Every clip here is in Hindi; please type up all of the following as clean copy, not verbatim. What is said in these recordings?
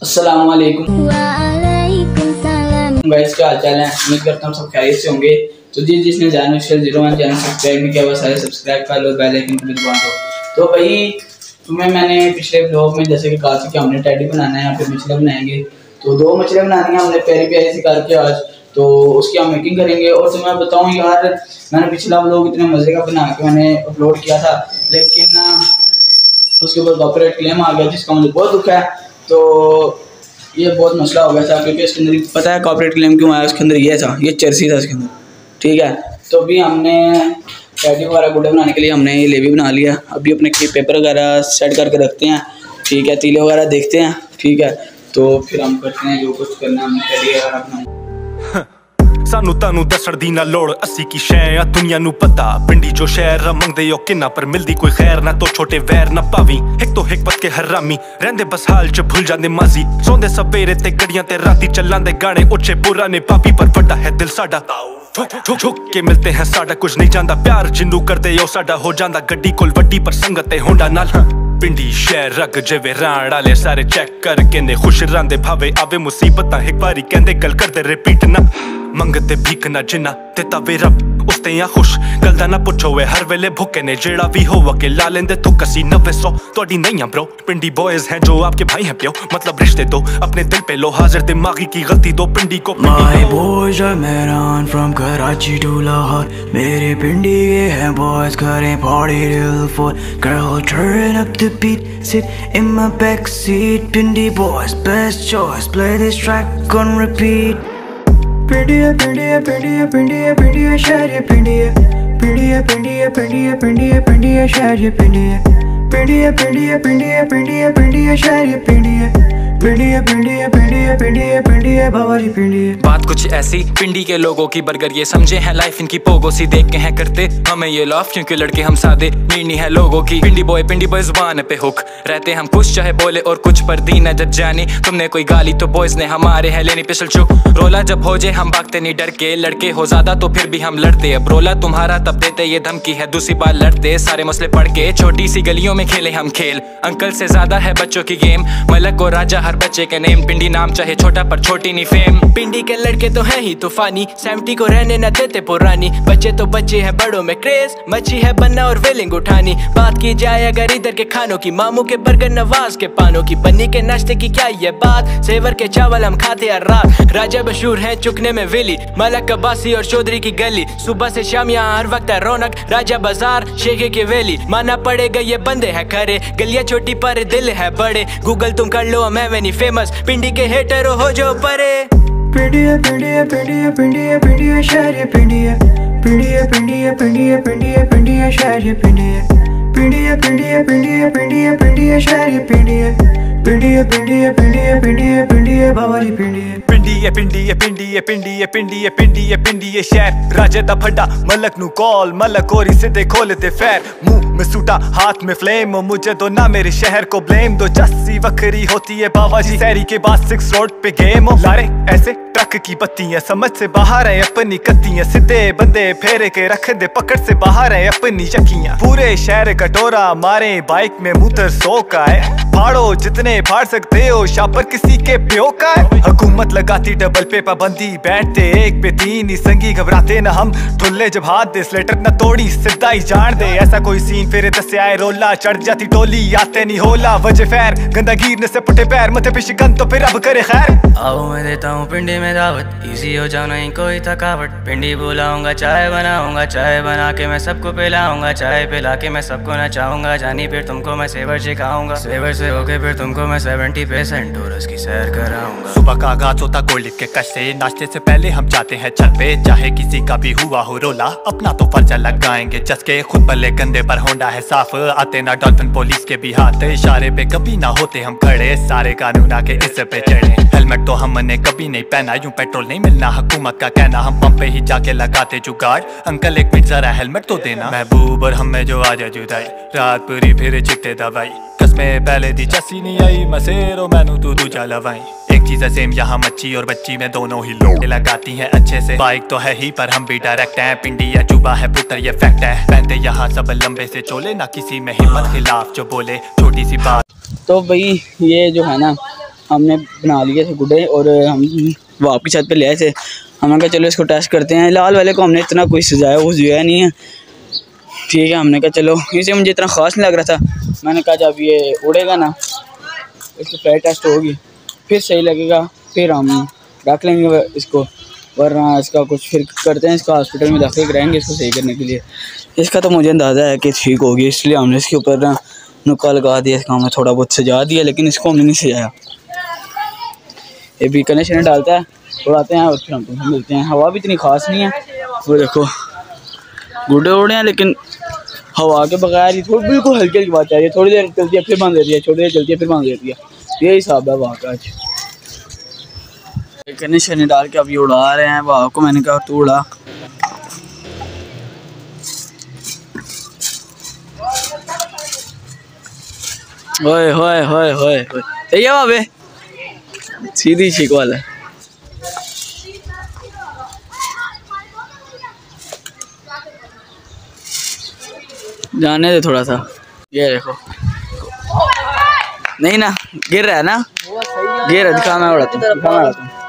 अस्सलाम वालेकुम गाइस, क्या हाल चाल है। उम्मीद करता हूँ सब खैरियत से होंगे। तो जिसने जाना 01 चैनल सब्सक्राइब नहीं किया हुआ सारे सब्सक्राइब कर लो, बेल आइकन को दबा दो। तो भाई तुम्हें मैंने पिछले ब्लॉग में जैसे कि कहा था कि हमने टेडी बनाना है, यहाँ पे मछलियाँ बनाएंगे। तो 2 मछलियाँ बनानी है हमने प्यारी प्यारी सी करके आज, तो उसकी हम मेकिंग करेंगे। और तुम्हें बताऊँ यार, मैंने पिछला ब्लॉग इतने मज़े का बना के मैंने अपलोड किया था, लेकिन उसके ऊपर कॉपीराइट क्लेम आ गया जिसका मुझे बहुत दुख है। तो ये बहुत मसला हो गया था, क्योंकि इसके अंदर पता है कॉपीराइट क्लेम क्यों आया। उसके अंदर ये था, ये चर्सी था इसके अंदर, ठीक है। तो अभी हमने पैटी वगैरह गुड्डे बनाने के लिए हमने ये लेवी बना लिया। अभी अपने पेपर वगैरह सेट करके रखते हैं, ठीक है। तीले वगैरह देखते हैं, ठीक है। तो फिर हम करते हैं जो कुछ करना है, हमने पैटी वगैरह बनाई। सानू तानू दसण दी ना लोड़, अस्सी की शै आ दुनिया नू पता। पिंडी जो शहर मंगदे ओ किन्ना पर मिलदी कोई खैर ना, तो छोटे वैर ना पावी। एक तो हिकमत के हरामी रहंदे बस हाल च भुल जांदे माजी। सोंदे सवेरे ते गड़ियां ते राती चलांदे गाने उच्चे पुराने पापी, पर वड्डा है दिल साडा। ठुक के मिलते हैं साडा कुछ नहीं जानदा, प्यार जिन्नू करदे ओ साडा हो जांदा। गड्डी कोल वड्डी पर संगत ते होंडा नाल। पिंडी शहर रग जिवे राण आले सारे चेक करके ने खुश रहांदे, भावे आवे मुसीबतां एक बारी कहंदे गल करदे रिपीट ना। मंगते भीख ना जिन्ना ते तवे रब उसते या खुश गलदा ना पुछो वे हर वेले भुके ने जेड़ा भी हो के ला लेंदे तो कसी 900 तोड़ी नहीं ब्रो। पिंडी बॉयज हैं जो आपके भाई हैं प्यो, मतलब रिश्ते दो अपने दिल पे लो, हाजिर दिमागी की गलती दो पिंडी को। My boys are Mehran from Karachi to Lahore, मेरे पिंडी ये हैं boys करें party till 4। Girl turn up the beat, sit in my backseat। Pindi boys best choice, play this track on repeat। पिंडिया पिंडिया पिंडिया पिंडिया पिंडिया शहर पिंडिया पिंडिया पिंडिया पिंडिया पिंडिया पिंडिया शहर पिंडिया पिंडिया पिंडिया पिंडिया पिंडिया पिंडिया शहर पिंडिया पिंडिया पिंडिया पिंडिया पिंडिया पिंडिया बावरी पिंडिया। बात कुछ ऐसी पिंडी के लोगों की बर्गर ये समझे हैं लाइफ इनकी पोगो सी, देख के हैं करते हमें ये लॉफ क्योंकि लड़के हम सादे नीनी है लोगों की। पिंडी बॉय जुबान पे हुक रहते हम कुछ चाहे बोले और कुछ पर दीना जज जानी। तुमने कोई गाली तो बॉयज ने हमारे है लेनी पिछल चुक। रोला जब हो जाए हम भागते नहीं डर के, लड़के हो ज्यादा तो फिर भी हम लड़ते। अब रोला तुम्हारा तब देते ये धमकी है दूसरी बार लड़ते, सारे मसले पढ़ के छोटी सी गलियों में खेले हम खेल। अंकल से ज्यादा है बच्चों की गेम, मलक और राजा हर बच्चे के नेम। पिंडी नाम चाहे छोटा पर छोटी नहीं फेम। पिंडी के लड़के तो हैं ही तूफानी, 70 को रहने न देते पुरानी। बच्चे तो बच्चे हैं बड़ों में क्रेज, मच्छी है बनना और वेलिंग उठानी। बात की जाए अगर इधर के खानों की, मामू के बर्गर नवाज के पानों की, बन्नी के नाश्ते की क्या ये बात। सेवर के चावल हम खाते हर रात, राजा मशहूर है चुकने में वेली। मलक अब्बासी और चौधरी की गली, सुबह से शाम यहाँ हर वक्त है रौनक। राजा बाजार शेखे की वेली, माना पड़ेगा ये बंदे हैं खरे। गलियां छोटी पर दिल है बड़े, गूगल तुम कर लो मैं नहीं फेमस। पिंडी के हेटर हो जो परे। पिंडिया पिंडिया पिंडिया पिंडिया पिंडिया शहर पिंडिया पिंडिया पिंडिया पिंडिया पिंडिया पिंडिया शहर पिंडिया पिंडिया पिंडिया पिंडिया पिंडिया पिंडिया शहर पिंडिया पिंडिया पिंडिया पिंडिया पिंडिया पिंडिया बावरी पिंडिया। पिंडिया पिंडिया पिंडिया पिंडिया पिंडिया पिंडिया पिंडिया शहर राजे दा फड्डा मलक नु कॉल, मलक और सीधे खोले दे फैर। मुंह में सूटा हाथ में फ्लेम, मुझे दो ना मेरे शहर को ब्लेम दो। जस्सी वक्री होती है बाबा जी शहरी के बाद 6 रोड पे गेम। लारे ऐसे ट्रक की बत्तियां समझ से बाहर है अपनी कत्तियां, सीधे बंदे फेरे के रख दे पकड़ से बाहर है अपनी यकियां। पूरे शहर कटोरा मारे बाइक में मूतर 100 का है, फाड़ो जितने फाड़ सकते हो शापर किसी के प्यो का है। हुकूमत लगाती डबल पे पाबंदी, बैठते 1 पे 3 ही संगी। घबराते न हम ठुल्ले जब हाथ दे स्लेटर न तोड़ी सीधा ही जान दे। ऐसा कोई सीन फिर दस आए रोला, चढ़ जाती टोली आते नहीं होला। वजह फैर गंदा गिरने से पुटे पैर, मथे पे शिकन तो फिर अब करे खैर। आओ मैं देता हूँ पिंडी में दावत, इजी हो जाओ नहीं कोई थकावट। पिंडी बुलाऊंगा चाय बनाऊंगा, चाय बना के मैं सबको पिलाऊंगा, चाय पिला के मैं सबको नचाऊंगा। जानी फिर तुमको मैं सेवर सिखाऊंगा, सेवर से होके फिर तुमको मैं 70% टूरस की सैर कराऊंगा। सुबह का आगाज होता गोल्ड के कश से, नाश्ते से पहले हम जाते हैं छत पे। चाहे किसी का भी हुआ हो रोला, अपना तो फर्ज लगाएंगे जसके। खुद भले कंधे पर होंडा है साफ, आते ना डॉल्फिन पुलिस के भी हाथ। इशारे पे कभी ना होते हम खड़े, सारे कानून आके इस पे चढ़े। हेलमेट तो हमने कभी नहीं पहना, यूं पेट्रोल नहीं मिलना हुकूमत का कहना। हम पंप पे ही जाके लगाते जुगाड़, अंकल एक मिनट जरा हेलमेट तो देना। महबूब और हमें जो आज जुदाई, रात पूरी फिर चिकते दवाई। कसमें पहले दी चस्सी नहीं आई, मसेरो मैनू तू दूजा लवाई। एक चीज है सेम यहाँ मच्छी और बच्ची में दोनों ही लोग लगाती हैं अच्छे से। बाइक तो है ही पर हम भी डायरेक्ट हैं, पिंडी या चुबा है पुत्र ये फैक्ट है। पहनते यहाँ सब लंबे से चोले, ना किसी में हिम्मत खिलाफ जो बोले छोटी सी बात। तो भाई ये जो है ना हमने बना लिए थे गुड्डे और हम वाप की छत पे ले आए थे। हमने कहा चलो इसको टेस्ट करते हैं। लाल वाले को हमने इतना कोई सजाया वो सजाया नहीं है, ठीक है। हमने कहा चलो, इसे मुझे इतना ख़ास नहीं लग रहा था। मैंने कहा जब ये उड़ेगा ना, इसकी फ्लाइट टेस्ट होगी, फिर सही लगेगा, फिर हम रख लेंगे इसको, वरना इसका कुछ फिर करते हैं, इसका हॉस्पिटल में दाखिल कराएंगे इसको सही करने के लिए। इसका तो मुझे अंदाज़ा है कि ठीक होगी, इसलिए हमने इसके ऊपर ना नुक्का लगा दिया, इसका हमने थोड़ा बहुत सजा दिया, लेकिन इसको हमने नहीं सजाया। ये भी कनेक्शन डालता है, उड़ाते हैं और फिर हम तुमसे मिलते हैं। हवा भी इतनी ख़ास नहीं है, वो देखो गुड्डे उड़े हैं, लेकिन हवा के बगैर ही थोड़ी बिल्कुल हल्की हल्की बात चाहिए। थोड़ी देर चलती है फिर बंद देती है, थोड़ी देर चलती है फिर बंद देती है, यही हिसाब है वहाँ का। आज कनेक्शन डाल के अब ये उड़ा रहे हैं वहाँ को। मैंने कहा तू उड़ा। होए होए होए होए सही है बाबे, सीधी छिक वाला है। जाने दे थोड़ा सा, ये देखो नहीं ना गिर रहा है ना, गिर रहा है। दिखा मैं उड़ाता हूँ, दिखा मैं उड़ाता हूँ।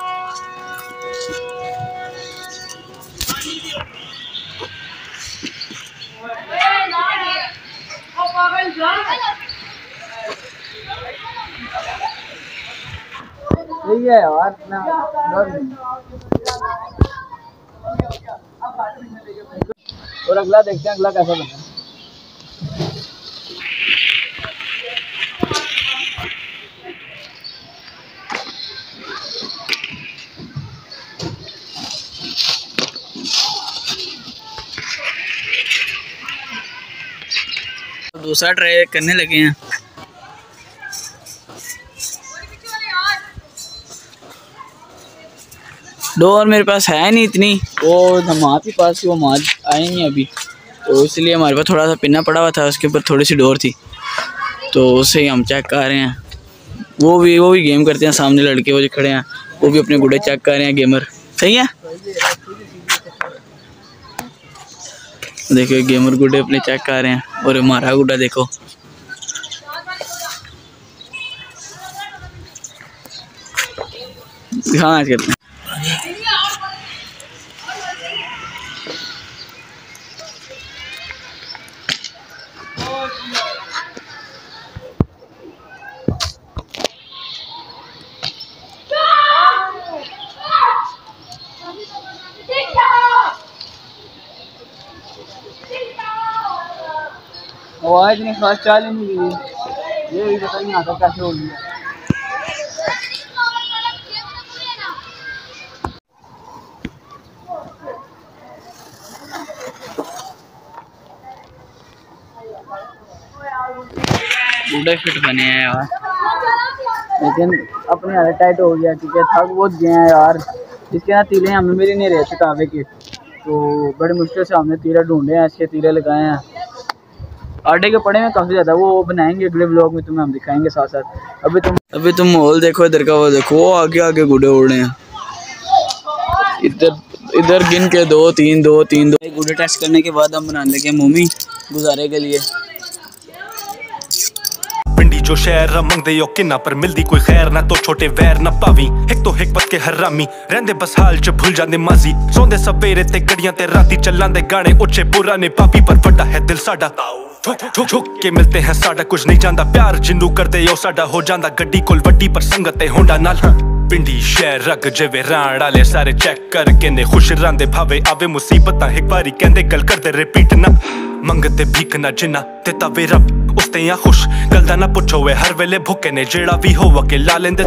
सही है यार, और अगला देखते हैं अगला कैसा बना। दूसरा ट्राई करने लगे हैं। डोर मेरे पास है नहीं इतनी, वो धमात के पास वो माज आई नहीं अभी, तो इसलिए हमारे पास थोड़ा सा पिन्ना पड़ा हुआ था, उसके ऊपर थोड़ी सी डोर थी, तो उससे ही हम चेक कर रहे हैं। वो भी गेम करते हैं, सामने लड़के वो जो खड़े हैं वो भी अपने गुड्डे चेक कर रहे हैं, गेमर। सही है, देखो गेमर गुड्डे अपने चेक कर रहे हैं, और हमारा गुड्डा देखो। हाँ करते हैं। आवाज इतनी खास चाल ही नहीं गई, ये भी पता नहीं आता कैसे हो गया। बूढ़े फिट बने हैं यार, लेकिन अपनी हालत टाइट हो गया क्योंकि थक बहुत गए हैं यार। इसके ना तीले हमें मिल नहीं रहे थे तावे के, तो बड़ी मुश्किल से हमने तीरे ढूंढे हैं, इसके तीरे लगाए हैं। आटे के पड़े में काफ़ी ज़्यादा, वो बनाएंगे अगले ब्लॉग में, तुम्हें हम दिखाएंगे साथ साथ। अभी तुम माहौल देखो इधर का, वो देखो वो आगे आगे गुड्डे उड़ रहे हैं। इधर गिन के 2 3 2 3 2 गुड्डे टेस्ट करने के बाद हम बनाने लगे मोमी गुजारे के लिए। पिंडी जो शहर मंगदे ओ किन्ना पर मिलदी कोई खैर ना, तो छोटे वैर ना पावी एक तो हिकमत के हरामी रहंदे बस हाल च भूल जांदे माजी। सोंदे सवेरे ते गड़ियां ते राती चलांदे गाने उच्चे पुराने पापी, पर वड्डा है दिल साडा। ठुक के मिलते हैं साडा कुछ नहीं जानदा, प्यार जिन्नू करदे ओ साडा हो जांदा। गड्डी कोल वड्डी पर संगत ते होंडा नाल, पिंडी शहर रग जिवे राण आले सारे चेक करके ने खुश रहांदे। भावे आवे मुसीबतां एक बारी कहंदे गल करदे रिपीट ना, मंगते भीख ना जिन्ना ते तवे रब उसते या खुश। गल दा ना पुछो वे हर वेले भुके ने, जेड़ा भी होवा के ला लेंदे।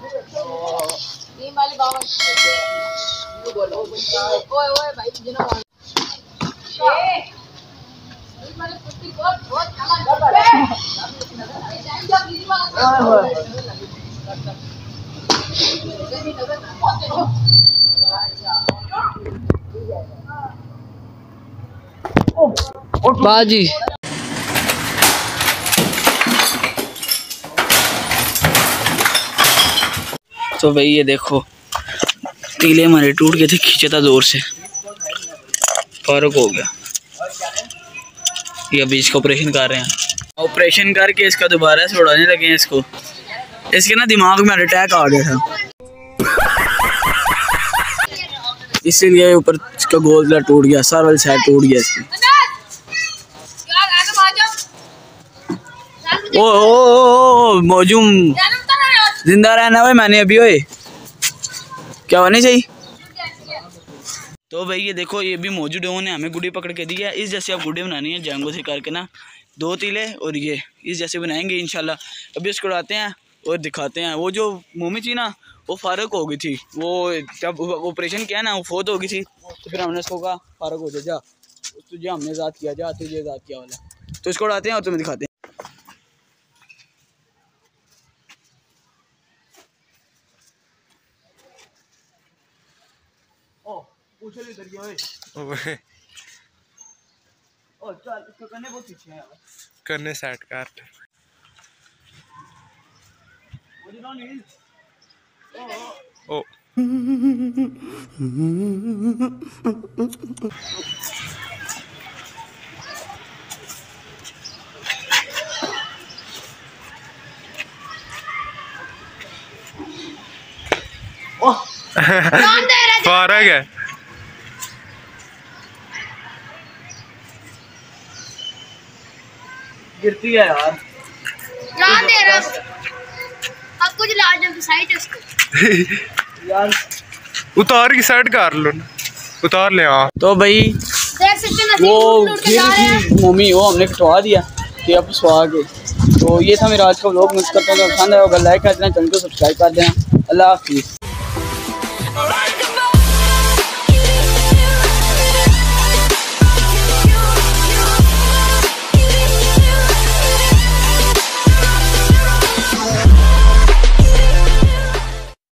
बाजी तो भाई ये देखो तीले हमारे टूट गए थे, खींचे था जोर से, फारुक हो गया। ये अभी इसका ऑपरेशन कर रहे हैं, ऑपरेशन करके इसका दोबारा से उड़ाने लगे हैं इसको। इसके ना दिमाग में अटैक आ गया था, इसीलिए ऊपर इसका गोला टूट गया, सारा वाली साइड टूट गया इसकी। ओ मौजूम जिंदा रहना भाई मैंने अभी। ओए क्या होने चाहिए। तो भाई ये देखो, ये भी मौजूद ने हमें गुड्डी पकड़ के दी है। इस जैसे आप गुड्डी बनानी है जैंगो से करके ना, 2 तीले और ये इस जैसे बनाएंगे इंशाल्लाह। अभी इसको उड़ाते हैं और दिखाते हैं। वो जो मोमी थी ना वो फारग हो गई थी, वो जब ऑपरेशन किया ना वो फोत हो गई थी, तो फिर हमने उसको कहा फारग हो जा, तुझे हमने ज़ात किया, जा तुझे ज़ात किया वाला। तो इसको उड़ाते हैं और तुम्हें दिखाते हैं। करने सेट कर ओ फारग है। गिरती है यार, जान दे रहा अब कुछ लाजम साइड इसको यार उतार की साइड कर लो, उतार ले। हाँ तो भाई देख सकते हैं वो गिर थी मोमी, वो हमने कटवा दिया कि अब सवा के। तो ये था मेरा आज का व्लॉग। मिस करता हूँ, पसंद आएगा लाइक कर देना, चैनल को सब्सक्राइब कर देना। अल्लाह हाफिज़।